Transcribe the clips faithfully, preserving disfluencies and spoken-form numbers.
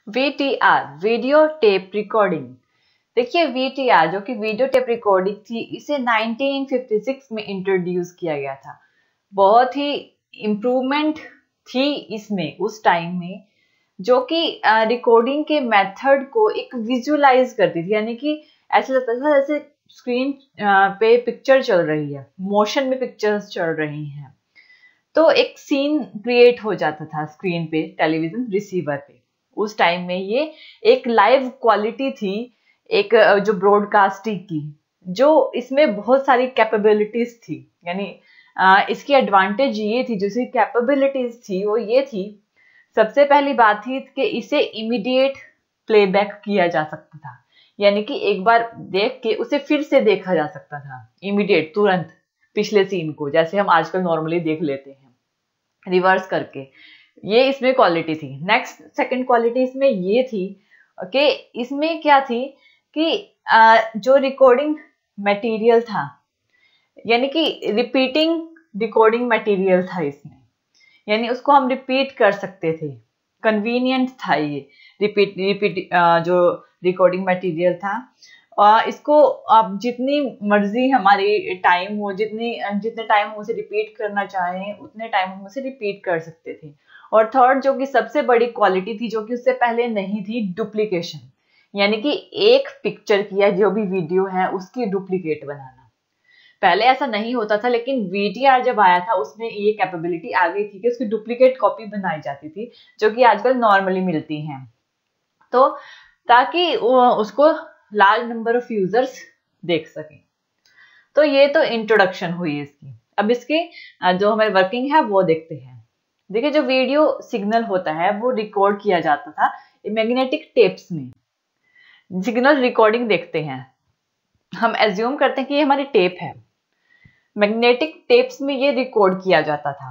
We T R, video tape recording. देखिए V T R जो कि वीडियो टेप रिकॉर्डिंग थी, इसे नाइनटीन फिफ्टी सिक्स में इंट्रोड्यूस किया गया था। बहुत ही इम्प्रूवमेंट थी इसमें उस टाइम में, जो कि रिकॉर्डिंग के मेथड को एक विजुअलाइज करती थी, यानी कि ऐसा लगता था जैसे स्क्रीन पे पिक्चर चल रही है, मोशन में पिक्चर्स चल रही हैं। तो एक सीन क्रिएट हो जाता था स्क्रीन पे, टेलीविजन रिसीवर पे। उस टाइम में ये एक लाइव क्वालिटी थी, एक जो ब्रॉडकास्टिंग की, जो इसमें बहुत सारी कैपेबिलिटीज थी। यानी इसकी एडवांटेज ये थी, जो इसकी कैपेबिलिटीज थी वो ये थी, सबसे पहली बात थी कि इसे इमीडिएट प्लेबैक किया जा सकता था, यानी कि एक बार देख के उसे फिर से देखा जा सकता था इमीडिएट, तुरंत पिछले सीन को, जैसे हम आजकल नॉर्मली देख लेते हैं रिवर्स करके। ये इसमें क्वालिटी थी। नेक्स्ट सेकंड क्वालिटी इसमें ये थी कि इसमें क्या थी कि जो रिकॉर्डिंग मटेरियल था, यानी कि रिपीटिंग रिकॉर्डिंग मटेरियल था इसमें, यानी उसको हम रिपीट कर सकते थे, कन्वीनियंट था ये रिपीट रिपीट जो रिकॉर्डिंग मटेरियल था। और इसको आप जितनी मर्जी हमारी टाइम हो, जितनी जितने टाइम हम उसे रिपीट करना चाहें उतने टाइम हम उसे रिपीट कर सकते थे। और थर्ड जो कि सबसे बड़ी क्वालिटी थी, जो कि उससे पहले नहीं थी, डुप्लीकेशन, यानी कि एक पिक्चर की या जो भी वीडियो है उसकी डुप्लीकेट बनाना। पहले ऐसा नहीं होता था, लेकिन वी टी आर जब आया था उसमें ये कैपेबिलिटी आ गई थी कि उसकी डुप्लीकेट कॉपी बनाई जाती थी, जो कि आजकल नॉर्मली मिलती हैं, तो ताकि उसको लार्ज नंबर ऑफ यूजर्स देख सकें। तो ये तो इंट्रोडक्शन हुई इसकी। अब इसकी जो हमारी वर्किंग है वो देखते हैं। देखिए जो वीडियो सिग्नल होता है वो रिकॉर्ड किया जाता था मैग्नेटिक टेप्स में। सिग्नल रिकॉर्डिंग देखते हैं, हम एज्यूम करते हैं कि ये हमारी टेप है, मैग्नेटिक टेप्स में ये रिकॉर्ड किया जाता था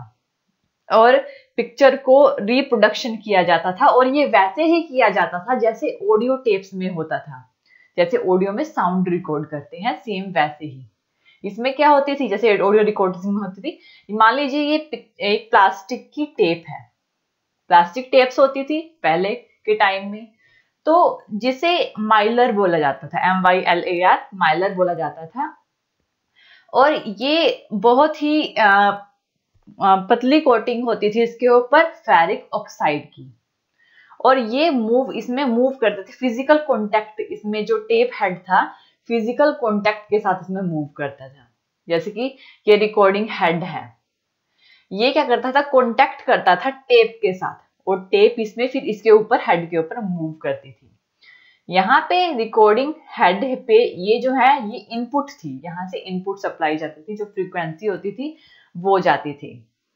और पिक्चर को रिप्रोडक्शन किया जाता था, और ये वैसे ही किया जाता था जैसे ऑडियो टेप्स में होता था, जैसे ऑडियो में साउंड रिकॉर्ड करते हैं सेम वैसे ही इसमें क्या होती थी, जैसे ऑडियो रिकॉर्डिंग में होती थी। मान लीजिए ये एक प्लास्टिक की टेप है, प्लास्टिक टेप्स होती थी पहले के टाइम में, तो जिसे माइलर बोला जाता था, M Y L A R, Mylar बोला जाता था। और ये बहुत ही आ, आ, पतली कोटिंग होती थी इसके ऊपर फेरिक ऑक्साइड की, और ये मूव इसमें मूव करते थे, फिजिकल कांटेक्ट इसमें जो टेप हेड था फिजिकल कांटेक्ट के साथ इसमें मूव करता था। जैसे कि ये रिकॉर्डिंग हेड है, ये क्या करता था, कांटेक्ट करता था टेप के साथ, और टेप इसमें फिर इसके ऊपर हेड के ऊपर मूव करती थी। यहाँ पे रिकॉर्डिंग हेड पे ये जो है ये इनपुट थी, यहाँ से इनपुट सप्लाई जाती थी, जो फ्रीक्वेंसी होती थी वो जाती थी।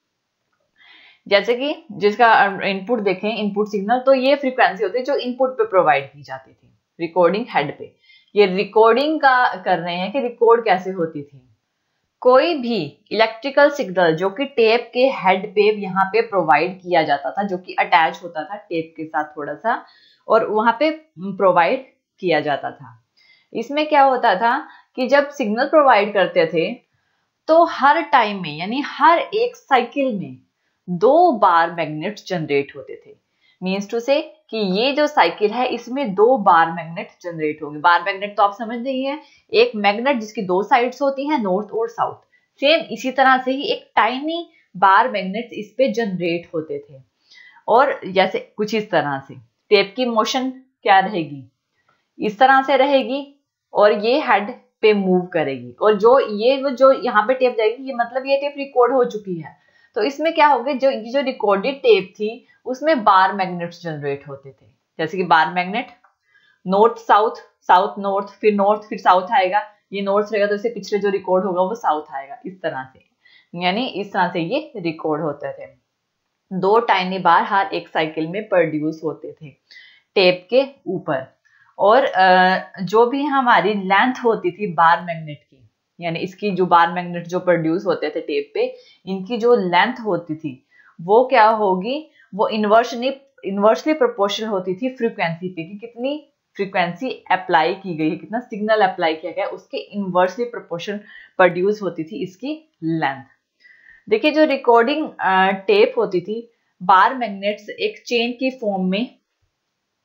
जैसे कि जिसका इनपुट देखें, इनपुट सिग्नल, तो ये फ्रीक्वेंसी होती है जो इनपुट पे प्रोवाइड की जाती थी रिकॉर्डिंग हेड पे। ये रिकॉर्डिंग का कर रहे हैं कि रिकॉर्ड कैसे होती थी। कोई भी इलेक्ट्रिकल सिग्नल जो कि टेप के हेड पे यहाँ पे प्रोवाइड किया जाता था, जो कि अटैच होता था टेप के साथ थोड़ा सा, और वहां पे प्रोवाइड किया जाता था। इसमें क्या होता था कि जब सिग्नल प्रोवाइड करते थे तो हर टाइम में, यानी हर एक साइकिल में दो बार मैग्नेट जनरेट होते थे। मीन्स टू से कि ये जो साइकिल है इसमें दो बार मैग्नेट जनरेट होंगे। बार मैग्नेट तो आप समझ रही हैं, एक मैग्नेट जिसकी दो साइड्स होती हैं, नॉर्थ और साउथ। सेम इसी तरह से ही एक टाइनी बार मैग्नेट इस पे जनरेट होते थे, और जैसे कुछ इस तरह से टेप की मोशन क्या रहेगी, इस तरह से रहेगी, और ये हेड पे मूव करेगी, और जो ये जो यहाँ पे टेप जाएगी, ये मतलब ये टेप रिकॉर्ड हो चुकी है। तो इसमें क्या होगा, जो जो रिकॉर्डेड टेप थी उसमें बार मैग्नेट्स जनरेट होते थे। जैसे कि bar magnet north south, south north, फिर नॉर्थ फिर साउथ आएगा, ये नॉर्थ रहेगा तो इससे पिछले जो रिकॉर्ड होगा वो साउथ आएगा, इस तरह से, यानी इस तरह से ये रिकॉर्ड होते थे। दो टाइनी बार हर एक साइकिल में प्रोड्यूस होते थे टेप के ऊपर। और जो भी हमारी लेंथ होती थी बार मैग्नेट की, यानी इसकी जो बार मैग्नेट जो प्रोड्यूस होते थे टेप पे, इनकी जो लेंथ होती थी वो क्या होगी, वो इन्वर्सली इन्वर्सली प्रोपोर्शनल होती थी फ्रीक्वेंसी पे, कि कितनी फ्रीक्वेंसी अप्लाई की गई है, कितना सिग्नल अप्लाई किया गया, उसके इन्वर्सली प्रोपोर्शनल प्रोड्यूस होती थी इसकी लेंथ। देखिए जो रिकॉर्डिंग टेप होती थी, बार मैग्नेट्स एक चेन की फॉर्म में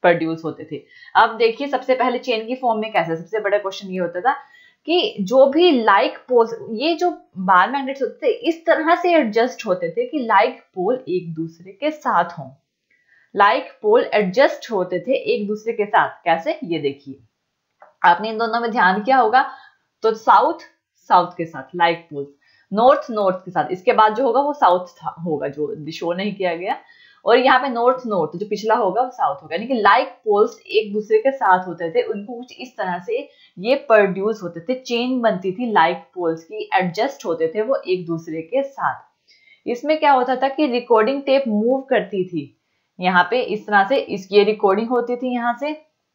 प्रोड्यूस होते थे। अब देखिए सबसे पहले चेन की फॉर्म में कैसे, सबसे बड़ा क्वेश्चन ये होता था कि जो भी लाइक पोल्स, ये जो बार मैग्नेट्स होते थे इस तरह से एडजस्ट होते थे कि लाइक पोल एक दूसरे के साथ हों। लाइक पोल एडजस्ट होते थे एक दूसरे के साथ। कैसे, ये देखिए आपने इन दोनों में ध्यान किया होगा। तो साउथ साउथ के साथ लाइक पोल्स, नॉर्थ नॉर्थ के साथ, इसके बाद जो होगा वो साउथ होगा जो शो नहीं किया गया, और यहाँ पे नॉर्थ नॉर्थ जो पिछला होगा वो साउथ होगा। यानी कि लाइक पोल्स एक दूसरे के साथ होते थे, उनको कुछ इस तरह से ये प्रोड्यूस होते थे, चेन बनती थी लाइक पोल्स की, एडजस्ट होते थे वो एक दूसरे के साथ। इसमें क्या होता था कि रिकॉर्डिंग टेप मूव करती थी यहाँ पे इस तरह से, इस ये रिकॉर्डिंग होती थी यहाँ से,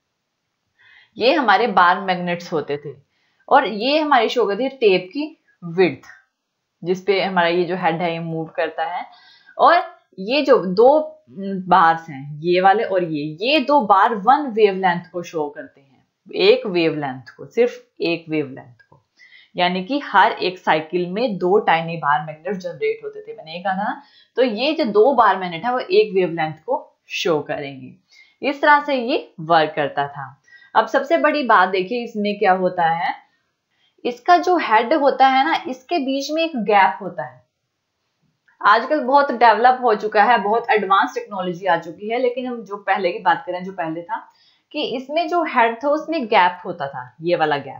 ये हमारे बार मैग्नेट्स होते थे, और ये हमारी शो करती है टेप की विड्थ, जिसपे हमारा ये जो हेड है ये मूव करता है। और ये जो दो बार्स हैं, ये वाले और ये ये दो बार वन वेवलेंथ को शो करते हैं, एक वेवलेंथ को, सिर्फ एक वेवलेंथ को। यानी कि हर एक साइकिल में दो टाइनी बार मैग्नेट जनरेट होते थे, मैंने ये कहा था। तो ये जो दो बार मैग्नेट है वो एक वेवलेंथ को शो करेंगे। इस तरह से ये वर्क करता था। अब सबसे बड़ी बात देखिए इसमें क्या होता है, इसका जो हेड होता है ना, इसके बीच में एक गैप होता है। आजकल बहुत डेवलप हो चुका है, बहुत एडवांस टेक्नोलॉजी आ चुकी है, लेकिन हम जो पहले की बात करें, जो पहले था कि इसमें जो हेड था उसमें गैप होता था, ये वाला गैप,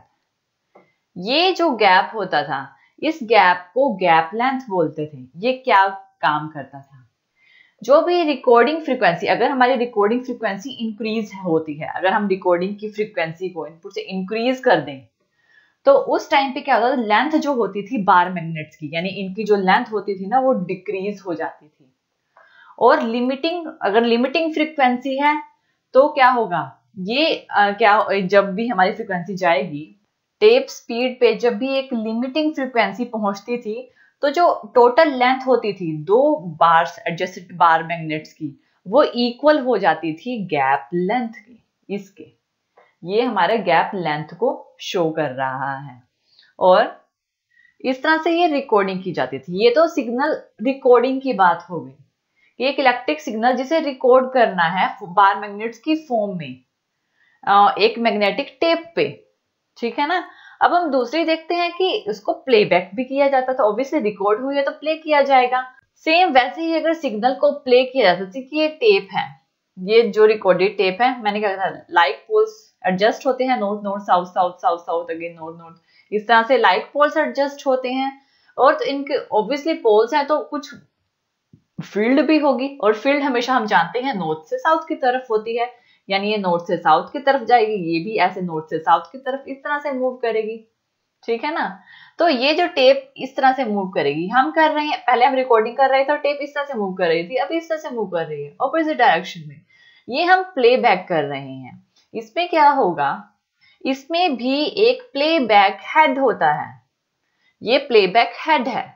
ये जो गैप होता था, इस गैप को गैप लेंथ बोलते थे। ये क्या काम करता था, जो भी रिकॉर्डिंग फ्रीक्वेंसी, अगर हमारी रिकॉर्डिंग फ्रीक्वेंसी इंक्रीज होती है, अगर हम रिकॉर्डिंग की फ्रीक्वेंसी को इनपुट से इंक्रीज कर दें, तो उस टाइम पे क्या होता था, लेंथ जो होती थी बार मैग्नेट्स की, यानी इनकी जो लेंथ होती थी ना वो डिक्रीज हो जाती थी। और लिमिटिंग, अगर लिमिटिंग फ्रीक्वेंसी है तो क्या होगा, ये आ, क्या जब भी हमारी फ्रीक्वेंसी जाएगी, टेप स्पीड पे जब भी एक लिमिटिंग फ्रीक्वेंसी पहुंचती थी, तो जो टोटल लेंथ होती थी दो बार्स एडजस्टेड बार मैग्नेट्स की, वो इक्वल हो जाती थी गैप लेंथ की, इसके। ये हमारे गैप लेंथ को शो कर रहा है, और इस तरह से ये रिकॉर्डिंग की जाती थी। ये तो सिग्नल रिकॉर्डिंग की बात हो गई कि एक इलेक्ट्रिक सिग्नल जिसे रिकॉर्ड करना है बार मैग्नेट्स की फॉर्म में एक मैग्नेटिक टेप पे, ठीक है ना। अब हम दूसरी देखते हैं कि उसको प्लेबैक भी किया जाता था। ऑब्वियसली रिकॉर्ड हुई है तो प्ले किया जाएगा। सेम वैसे ही अगर सिग्नल को प्ले किया जाता था कि ये टेप है, ये जो रिकॉर्डेड टेप है, मैंने क्या कहा था, लाइक पोल्स एडजस्ट होते हैं, north north south south south south again north north, इस तरह से लाइक पोल्स एडजस्ट होते हैं। और तो इनके ऑब्वियसली पोल्स हैं तो कुछ फील्ड भी होगी, और फील्ड हमेशा हम जानते हैं नॉर्थ से साउथ की तरफ होती है, यानी ये नॉर्थ से साउथ की तरफ जाएगी, ये भी ऐसे नॉर्थ से साउथ की तरफ इस तरह से मूव करेगी, ठीक है ना। तो ये जो टेप इस तरह से मूव करेगी, हम कर रहे हैं, पहले हम रिकॉर्डिंग कर रहे थे तो टेप इस तरह से मूव कर रही थी, अब इस तरह से मूव कर रही है ऑपोजिट डायरेक्शन में। ये हम प्लेबैक कर रहे हैं। इसमें क्या होगा, इसमें भी एक प्लेबैक हेड होता है, ये प्लेबैक हेड है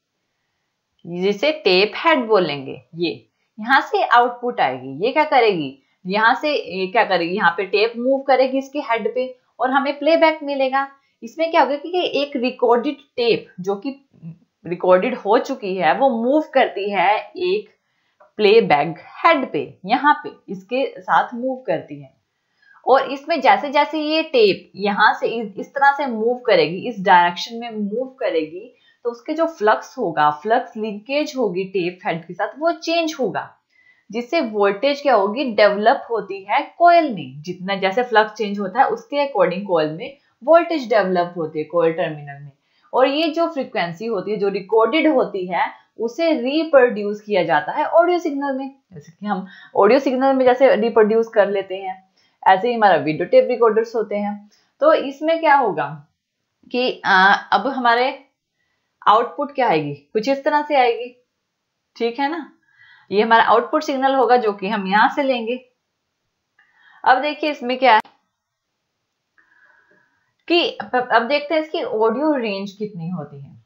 जिसे टेप हेड बोलेंगे। ये यहां से आउटपुट आएगी, ये क्या करेगी, यहां से क्या करेगी, यहाँ पे टेप मूव करेगी इसके हेड पे और हमें प्लेबैक मिलेगा। इसमें क्या होगा कि एक रिकॉर्डेड टेप जो कि रिकॉर्डेड हो चुकी है वो मूव करती है एक प्लेबैक हेड पे, यहाँ पे इसके साथ मूव करती है। और इसमें जैसे जैसे ये टेप यहाँ से इस तरह से मूव करेगी, इस डायरेक्शन में मूव करेगी, तो उसके जो फ्लक्स होगा, फ्लक्स लिंकेज होगी टेप हेड के साथ, वो चेंज होगा, जिससे वोल्टेज क्या होगी, डेवलप होती है कॉइल में। जितना जैसे फ्लक्स चेंज होता है उसके अकॉर्डिंग कॉइल में वोल्टेज डेवलप होती है कॉइल टर्मिनल में। और ये जो फ्रीक्वेंसी होती है जो रिकॉर्डेड होती है उसे रिप्रोड्यूस किया जाता है ऑडियो सिग्नल में। जैसे कि हम ऑडियो सिग्नल में जैसे रिप्रोड्यूस कर लेते हैं, ऐसे ही हमारा वीडियो टेप रिकॉर्डर्स होते हैं। तो इसमें क्या होगा कि आ, अब हमारे आउटपुट क्या आएगी, कुछ इस तरह से आएगी, ठीक है ना। ये हमारा आउटपुट सिग्नल होगा जो कि हम यहां से लेंगे। अब देखिए इसमें क्या है कि अब देखते हैं इसकी ऑडियो रेंज कितनी होती है।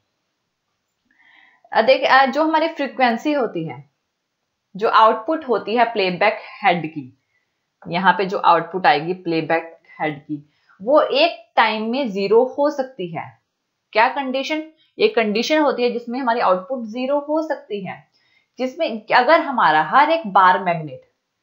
देख जो हमारी फ्रीक्वेंसी होती है, जो आउटपुट होती है प्लेबैक हेड की, यहाँ पे जो आउटपुट आएगी प्लेबैक हेड की, वो एक टाइम में जीरो हो सकती है। क्या कंडीशन, एक कंडीशन होती है जिसमें हमारी आउटपुट जीरो हो सकती है, जिसमें अगर हमारा हर एक बार मैग्नेट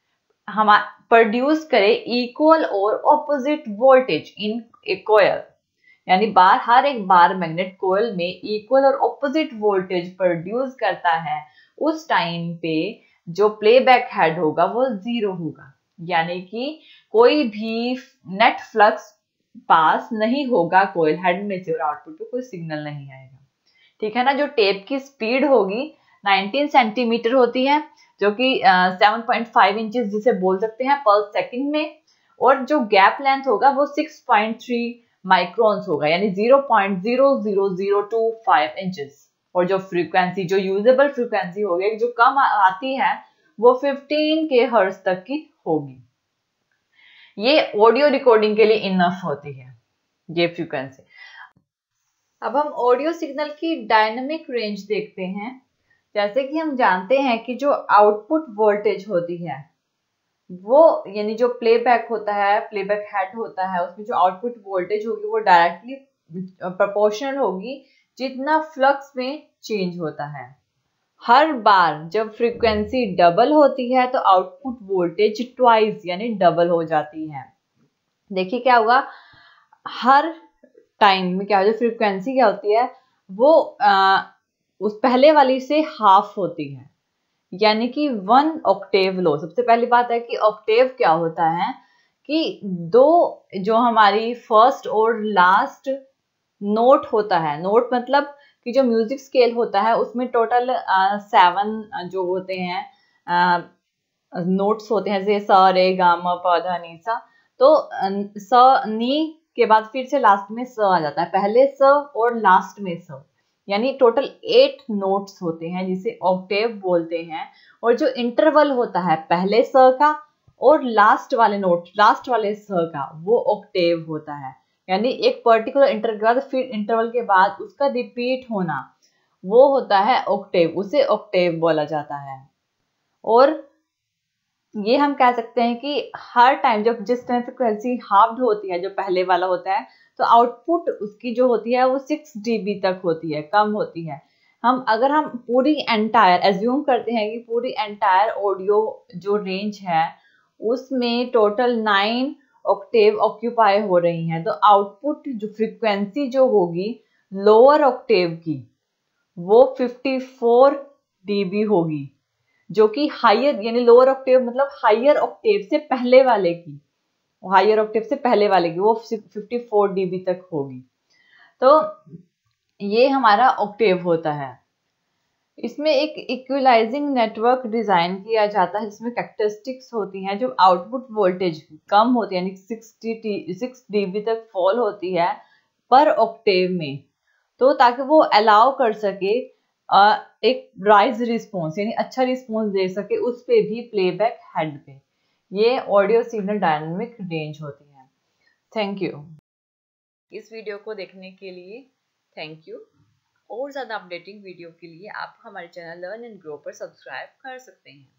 हम प्रोड्यूस करे इक्वल और opposite voltage in a coil, यानी बार हर एक बार मैग्नेट कॉइल में इक्वल और ऑपोजिट वोल्टेज प्रोड्यूस करता है, उस टाइम पे जो प्लेबैक हेड होगा वो जीरो होगा, यानी कि कोई भी नेट फ्लक्स पास नहीं होगा कॉइल हेड में से और आउटपुट पे कोई सिग्नल नहीं आएगा। ठीक है ना। जो टेप की स्पीड होगी नाइनटीन सेंटीमीटर होती है, जो कि सेवन पॉइंट फाइव इंचेस जिसे बोल सकते हैं पर सेकंड में, और जो गैप लेंथ होगा वो सिक्स पॉइंट थ्री माइक्रोन्स होगा, यानी zero point zero zero zero two five inches. और जो फ्रीक्वेंसी, जो यूजेबल फ्रीक्वेंसी होगी, जो कम आती है वो फिफ्टीन के हर्ट्ज तक की होगी। ये ऑडियो रिकॉर्डिंग के लिए इनफ होती है ये फ्रीक्वेंसी। अब हम ऑडियो सिग्नल की डायनेमिक रेंज देखते हैं। जैसे कि हम जानते हैं कि जो आउटपुट वोल्टेज होती है वो, यानी जो प्लेबैक होता है, प्लेबैक हेड होता है, उसमें जो आउटपुट वोल्टेज होगी वो डायरेक्टली प्रोपोर्शनल होगी जितना फ्लक्स में चेंज होता है। हर बार जब फ्रीक्वेंसी डबल होती है तो आउटपुट वोल्टेज ट्वाइस यानी डबल हो जाती है। देखिए क्या होगा, हर टाइम में क्या होता है, फ्रीक्वेंसी क्या होती है वो आ, उस पहले वाली से हाफ होती है, यानी कि वन ऑक्टेव लो। सबसे पहली बात है कि ऑक्टेव क्या होता है कि दो जो हमारी फर्स्ट और लास्ट नोट होता है, नोट मतलब कि जो म्यूजिक स्केल होता है उसमें टोटल सेवन जो होते हैं नोट्स होते हैं, जैसे स रे गा म प ध नि सा। तो स नी के बाद फिर से लास्ट में स आ जाता है, पहले स और लास्ट में स, यानी टोटल एट नोट्स होते हैं जिसे ऑक्टेव बोलते हैं। और जो इंटरवल होता है पहले स का और लास्ट वाले नोट, लास्ट वाले स का, वो ऑक्टेव होता है, यानी एक पर्टिकुलर इंटरवल के बाद फिर इंटरवल के बाद उसका रिपीट होना, वो होता है ऑक्टेव, उसे ऑक्टेव बोला जाता है। और ये हम कह सकते हैं कि हर टाइम जब जिस टाइम फ्रीक्वेंसी हाफ्ड होती है, जो पहले वाला होता है, तो आउटपुट उसकी जो होती है वो सिक्स डीबी तक होती है, कम होती है। हम अगर हम पूरी एंटायर एज्यूम करते हैं कि पूरी एंटायर ऑडियो जो रेंज है उसमें टोटल नाइन ऑक्टेव ऑक्यूपाई हो रही हैं, तो आउटपुट जो फ्रीक्वेंसी जो होगी लोअर ऑक्टेव की वो फिफ्टी फोर डीबी होगी, जो कि हायर, यानी लोअर ऑक्टेव मतलब हायर ऑक्टेव से पहले वाले की, हायर ऑक्टेव से पहले वाले की वो फिफ्टी फोर डीबी तक होगी। तो ये हमारा ऑक्टेव होता है। इसमें एक इक्वलाइजिंग नेटवर्क डिजाइन किया जाता है जिसमें कैरेक्टरिस्टिक्स होती हैं, जो आउटपुट वोल्टेज कम होती है, यानी सिक्सटी सिक्स डीबी तक फॉल होती है पर ऑक्टेव में, तो ताकि वो अलाउ कर सके आ, एक राइज रिस्पॉन्स, यानी अच्छा रिस्पॉन्स दे सके उस पे भी प्लेबैक हेड पे। ये ऑडियो सिग्नल डायनामिक रेंज होती है। थैंक यू इस वीडियो को देखने के लिए। Thank you. और ज़्यादा अपडेटिंग वीडियो के लिए आप हमारे चैनल लर्न एंड ग्रो पर सब्सक्राइब कर सकते हैं।